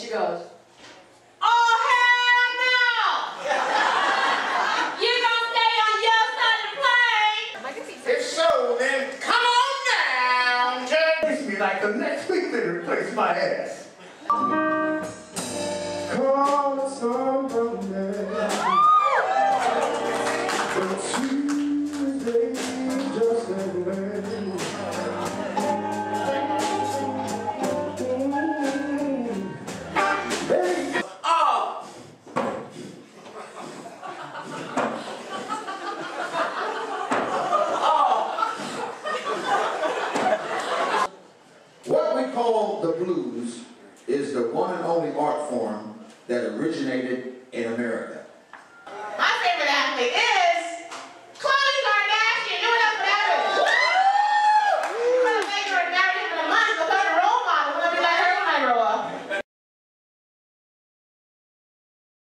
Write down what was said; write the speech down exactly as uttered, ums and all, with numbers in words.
she goes, oh, hell no! You gonna stay on your side of the plane? If so, then come on down to... It's me like the next week to replace my ass. Call somebody. But Tuesday just ain't ready. What we call the blues is the one and only art form that originated in America. My favorite athlete is